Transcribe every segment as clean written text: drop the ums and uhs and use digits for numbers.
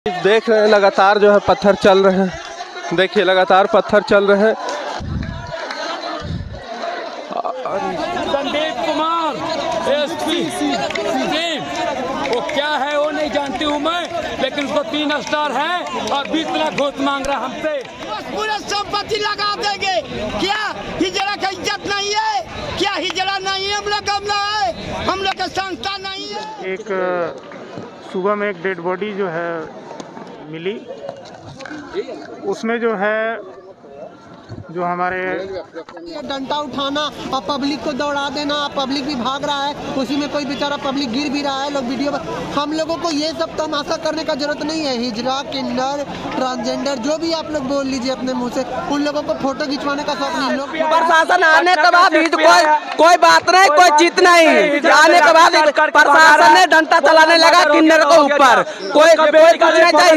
देख रहे हैं लगातार जो है पत्थर चल रहे हैं। देखिए लगातार पत्थर चल रहे हैं। संदीप कुमार एसपी वो क्या है वो नहीं जानती हूँ मैं, लेकिन उसको 3 स्टार है और 20 लाख घूस मांग रहा हमसे। पूरे संपत्ति लगा देंगे। क्या हिजड़ा का इज्जत नहीं है? क्या हिजड़ा नहीं है? हम लोग है, हम लोग का संस्था नहीं है। एक सुबह में एक डेड बॉडी जो है मिली, उसमें जो है जो हमारे डंडा उठाना और पब्लिक को दौड़ा देना, पब्लिक भी भाग रहा है, उसी में कोई बेचारा पब्लिक गिर भी रहा है। लोग वीडियो, हम लोगों को ये सब तमाशा करने का जरूरत नहीं है। हिजड़ा, किन्नर, ट्रांसजेंडर जो भी आप लोग बोल लीजिए अपने मुंह से, उन लोगों को फोटो खिंचवाने का शौक नहीं। लोग प्रशासन आने के बाद कोई बात नहीं, कोई चीज नहीं। आने के बाद प्रशासन ने डंडा चलाने लगा किन्नर को ऊपर, कोई कुछ नहीं चाहिए।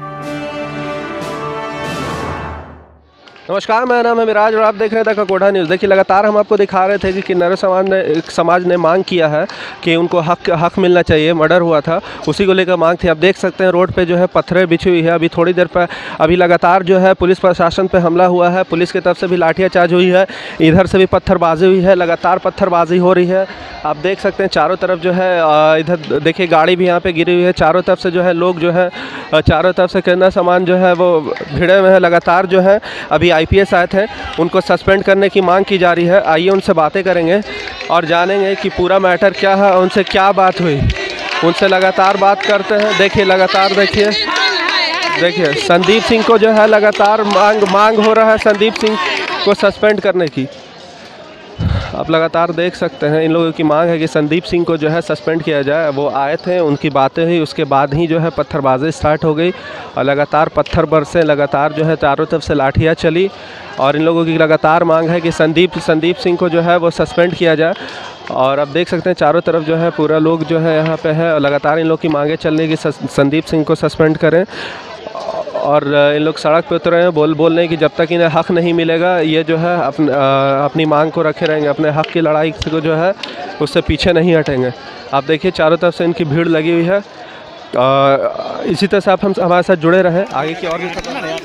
नमस्कार, मेरा नाम है मिराज और आप देख रहे थे ककोड़ा न्यूज़। देखिए लगातार हम आपको दिखा रहे थे कि किन्नर समाज ने मांग किया है कि उनको हक मिलना चाहिए। मर्डर हुआ था, उसी को लेकर मांग थी। आप देख सकते हैं रोड पे जो है पत्थरें बिछी हुई है। अभी थोड़ी देर पर अभी लगातार जो है पुलिस प्रशासन पे हमला हुआ है। पुलिस की तरफ से भी लाठियाचार्ज हुई है, इधर से भी पत्थरबाजी हुई है। लगातार पत्थरबाजी हो रही है। आप देख सकते हैं चारों तरफ जो है, इधर देखिए गाड़ी भी यहाँ पे गिरी हुई है। चारों तरफ से जो है लोग जो है, चारों तरफ से किन्नर समाज जो है वो भिड़े हुए हैं। लगातार जो है अभी IPS आए थे, उनको सस्पेंड करने की मांग की जा रही है। आइए उनसे बातें करेंगे और जानेंगे कि पूरा मैटर क्या है, उनसे क्या बात हुई। उनसे लगातार बात करते हैं। देखिए लगातार देखिए संदीप सिंह को जो है लगातार मांग हो रहा है संदीप सिंह को सस्पेंड करने की। आप लगातार देख सकते हैं इन लोगों की मांग है कि संदीप सिंह को जो है सस्पेंड किया जाए। वो आए थे, उनकी बातें हुई, उसके बाद ही जो है पत्थरबाजी स्टार्ट हो गई और लगातार पत्थर बरसे, लगातार जो है चारों तरफ से लाठियाँ चली और इन लोगों की लगातार मांग है कि संदीप सिंह को जो है वो सस्पेंड किया जाए। और अब देख सकते हैं चारों तरफ जो है पूरा लोग जो है यहाँ पे है और लगातार इन लोग की मांगें चल रही कि संदीप सिंह को सस्पेंड करें। और इन लोग सड़क पे उतरे हैं बोलने की जब तक इन्हें हक नहीं मिलेगा ये जो है अपनी मांग को रखे रहेंगे। अपने हक की लड़ाई को जो है उससे पीछे नहीं हटेंगे। आप देखिए चारों तरफ से इनकी भीड़ लगी हुई है। इसी तरह से आप हमारे साथ जुड़े रहें। आगे की और भी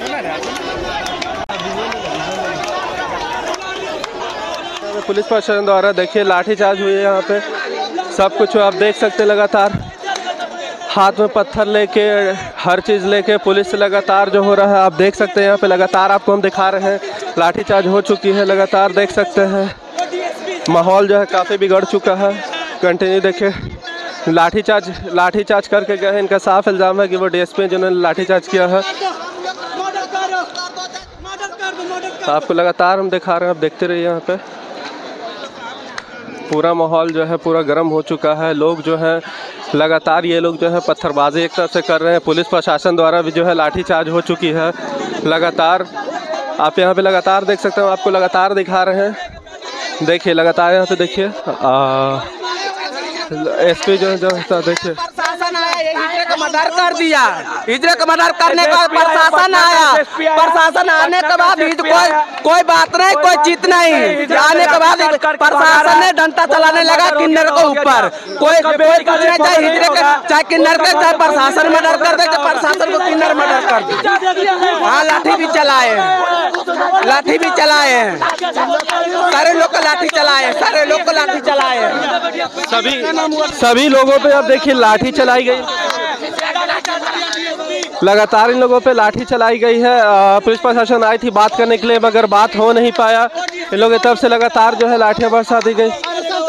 पुलिस प्रशासन द्वारा देखिए लाठीचार्ज हुई है यहाँ पे। सब कुछ आप देख सकते हैं, लगातार हाथ में पत्थर लेके, हर चीज़ लेके पुलिस से लगातार जो हो रहा है आप देख सकते हैं। यहाँ पे लगातार आपको हम दिखा रहे हैं लाठीचार्ज हो चुकी है। लगातार देख सकते हैं माहौल जो है काफ़ी बिगड़ चुका है। कंटिन्यू देखिए लाठीचार्ज करके गए हैं। इनका साफ इल्ज़ाम है कि वो DSP जिन्होंने लाठीचार्ज किया है। तो आपको लगातार हम दिखा रहे हैं, आप देखते रहिए। यहाँ पे पूरा माहौल जो है पूरा गर्म हो चुका है। लोग जो है लगातार ये लोग जो है पत्थरबाजी एक तरफ से कर रहे हैं। पुलिस प्रशासन द्वारा भी जो है लाठीचार्ज हो चुकी है। लगातार आप यहाँ पे लगातार देख सकते हो, आपको लगातार दिखा रहे हैं। देखिए लगातार यहाँ पे देखिए SP जो देखिए प्रशासन आया, हिजड़े का मर्डर कर दिया। हिजड़े का मर्डर करने का प्रशासन आया। प्रशासन आने के बाद कोई बात नहीं, कोई चीज नहीं। आने के बाद प्रशासन ने डंडा चलाने लगा किन्नर को ऊपर, कोई कुछ नहीं चाहिए। हिजड़े का चाहे किन्नर के चाहे प्रशासन मर्डर कर दे, प्रशासन को किन्नर मर्डर कर दे। हाँ, लाठी भी चलाए हैं, सारे लोग को लाठी चलाए हैं। सभी लोगों पे अब देखिए लाठी चलाई गई। लगातार इन लोगों पे लाठी चलाई गई है। पुलिस प्रशासन आई थी बात करने के लिए, मगर बात हो नहीं पाया। इन लोगों की तरफ से लगातार जो है लाठियां बरसा दी गई।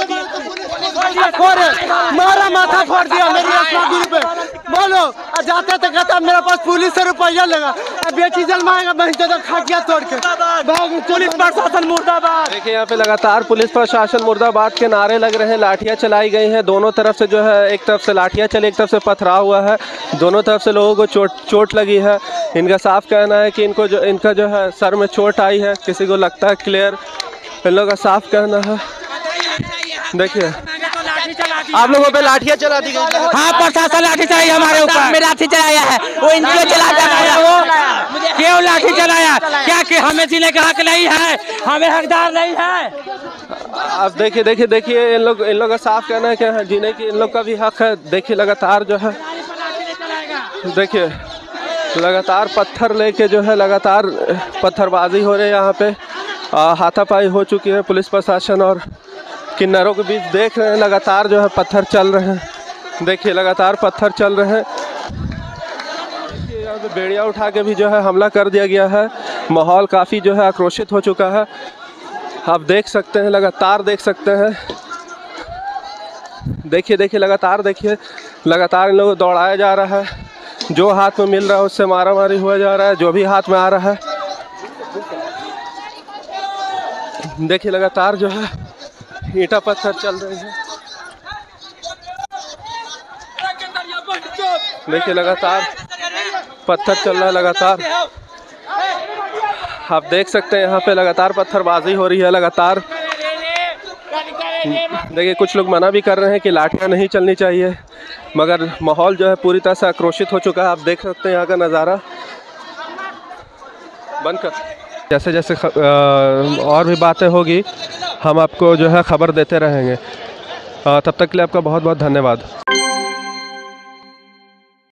मारा माथा फोड़ दिया मेरी पे। बोलो जाते तो कहता मेरे पास पुलिस से रुपया लगा, बेची जलमाएगा खा गया तोड़ के। पुलिस प्रशासन मुर्दाबाद। देखिए यहाँ पे लगातार पुलिस प्रशासन मुर्दाबाद के नारे लग रहे हैं। लाठियाँ चलाई गई हैं दोनों तरफ से जो है, एक तरफ से लाठियाँ चली, एक तरफ से पथराव हुआ है। दोनों तरफ से लोगों को चोट लगी है। इनका साफ कहना है कि इनका जो है सर में चोट आई है, किसी को लगता है क्लियर। इन लोगों का साफ कहना है। देखिए आप लोगों पे लाठियाँ चला दी गई। हाँ, प्रशासन लाठी चलाई हमारे ऊपर, में लाठी चलाया है। वो इनको चलाता है, वो क्यों लाठी चलाया? क्या कि हमें जीने का हक नहीं है, हमें हकदार नहीं है। अब देखिए इन लोग का साफ कहना है कि जीने की इन लोग का भी हक है। देखिए लगातार जो है देखिए लगातार पत्थर लेके जो है लगातार पत्थरबाजी हो रही है यहाँ पे। हाथापाई हो चुकी है पुलिस प्रशासन और किन्नरों के बीच। देख रहे हैं लगातार जो है पत्थर चल रहे हैं। देखिए लगातार पत्थर चल रहे हैं। यहाँ पे बेड़िया उठा के भी जो है हमला कर दिया गया है। माहौल काफ़ी जो है आक्रोशित हो चुका है। आप देख सकते हैं, लगातार देख सकते हैं। देखिए देखिए लगातार देखिए, लगातार इन लोगों को दौड़ाया जा रहा है। जो हाथ में मिल रहा है उससे मारा मारी हुआ जा रहा है, जो भी हाथ में आ रहा है। देखिए लगातार जो है ईंटा पत्थर चल रहे हैं। देखिए लगातार पत्थर चल रहा है लगातार। आप देख सकते हैं यहाँ पे लगातार पत्थरबाजी हो रही है लगातार। देखिए कुछ लोग मना भी कर रहे हैं कि लाठियाँ नहीं चलनी चाहिए, मगर माहौल जो है पूरी तरह से आक्रोशित हो चुका है। आप देख सकते हैं यहाँ का नज़ारा। बंद कर। जैसे जैसे और भी बातें होगी हम आपको जो है ख़बर देते रहेंगे। तब तक के लिए आपका बहुत बहुत धन्यवाद।